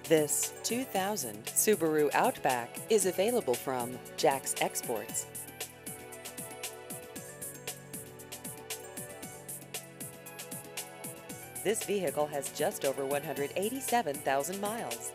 This 2000 Subaru Outback is available from Jack's Exports. This vehicle has just over 187,000 miles.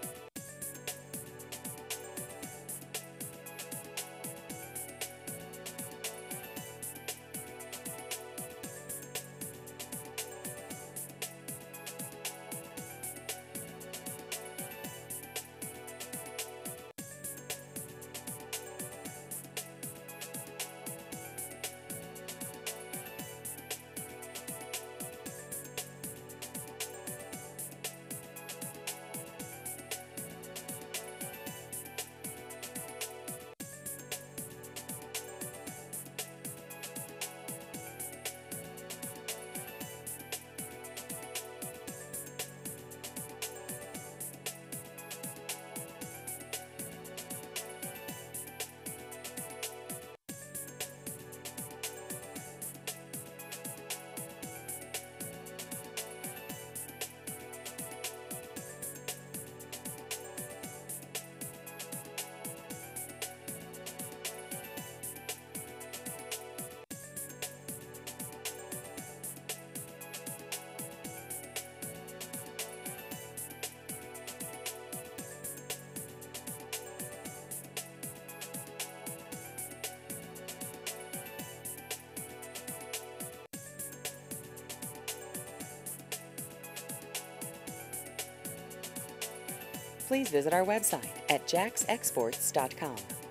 Please visit our website at jacksexports.com.